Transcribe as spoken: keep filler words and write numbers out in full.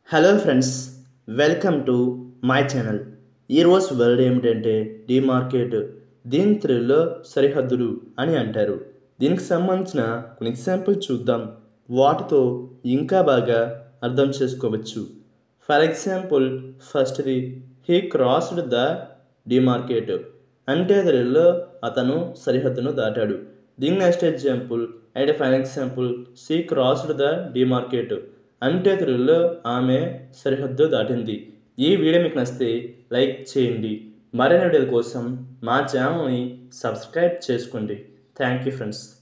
Hello friends, welcome to my channel. ఈరోజు word ఏమిటంటే demarcate. దీని తెలుగులో సరిహద్దులు అని అంటారు. దీనికి సంబంధించిన కొన్ని ఎగ్జాంపుల్ చూద్దాం. వాటితో ఇంకా బాగా అర్థం చేసుకోవచ్చు. ఫర్ ఎగ్జాంపుల్, ఫస్ట్ది హీ క్రాస్డ్ ద డిమార్కేట్ అంటే తెలుగులో అతను సరిహద్దును దాటాడు. దీని next example and fine example she crossed the demarcate అంటే తెలుగులో ఆమె సరిహద్దు దాటింది. ఈ వీడియో మీకు నచ్చితే లైక్ చేయండి. మరిన్ని వీడియోల కోసం మా ఛానల్ని సబ్స్క్రైబ్ చేసుకోండి. Thank you friends.